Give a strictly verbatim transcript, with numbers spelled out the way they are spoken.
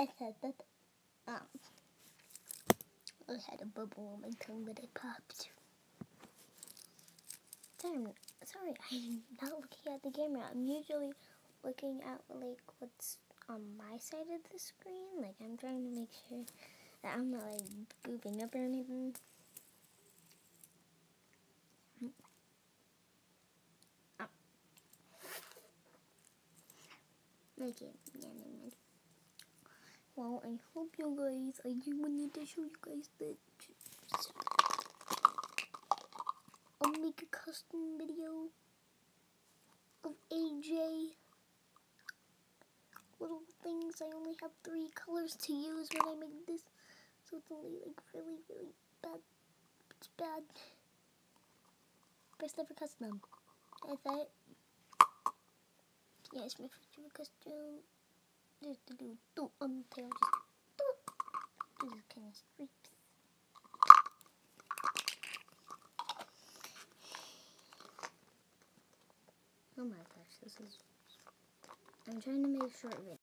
I said that. Um, I had a bubble on my tongue that I popped. Sorry, sorry, I'm not looking at the camera. I'm usually looking at like what's on my side of the screen. Like I'm trying to make sure that I'm not like goofing up or anything. Oh. Okay. Well, I hope you guys, I do wanted to show you guys that I'll make a custom video of A J. Little things. I only have three colors to use when I make this, so it's only like really, really bad. It's bad. First ever custom. Is that it? Yeah, it's my first ever custom. Just to do do um tail just do. This is kind of streaks. Oh my gosh, this is. I'm trying to make a short video.